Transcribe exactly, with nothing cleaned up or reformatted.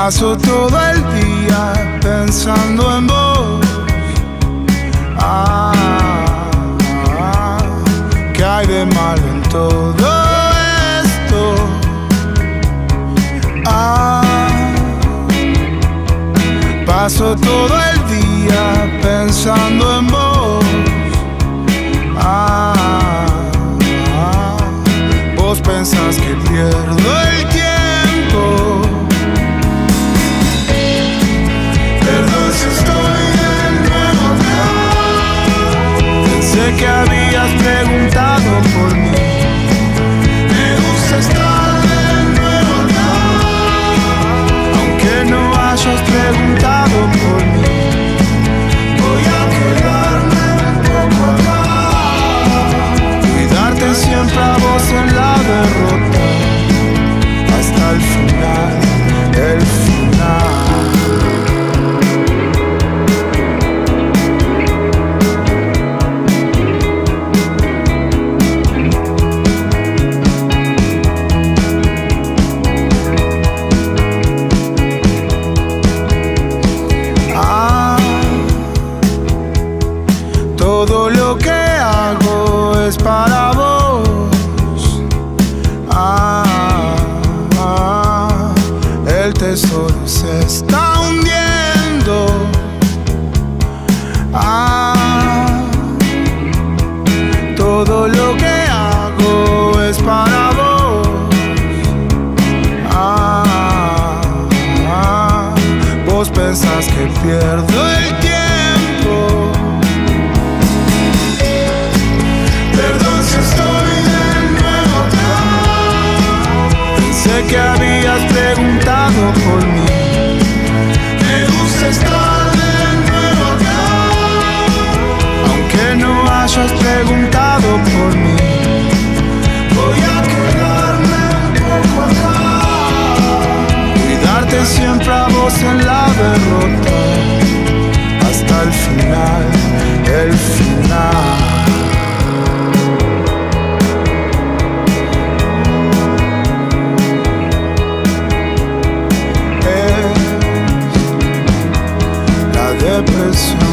Paso todo el día pensando en vos. Ah, ah, ¿qué hay de malo en todo esto? Ah, paso todo el día pensando en vos. Ah, ah, vos pensás que pierdo el tiempo. Perdón si estoy de nuevo acá. Pensé que habías preguntado por mí. Me gusta estar de nuevo acá, aunque no hayas preguntado por mí. Voy a quedarme un poco acá, cuidarte siempre a vos en la derrota, hasta el final, el final. Todo lo que hago es para vos. Ah, ah, el tesoro se está hundiendo. Ah, todo lo que hago es para vos. Ah, ah, vos pensás que pierdo el tiempo. Sé que habías preguntado por mí. Me gusta estar de nuevo acá, aunque no hayas preguntado por mí. Voy a quedarme un poco acá, cuidarte siempre a vos en la derrota, hasta el final, el final. Depresión.